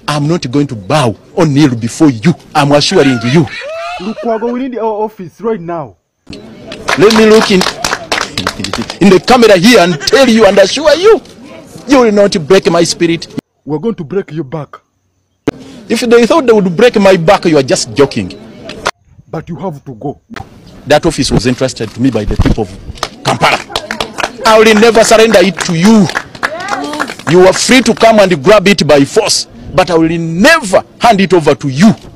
I'm not going to bow or kneel before you. I'm assuring you. Lukwago, we need our office right now. Let me look in the camera here and tell you and assure you, you will not break my spirit. We're going to break your back. If they thought they would break my back, you are just joking. But you have to go. That office was entrusted to me by the people of Kampala. I will never surrender it to you. You are free to come and grab it by force, but I will never hand it over to you.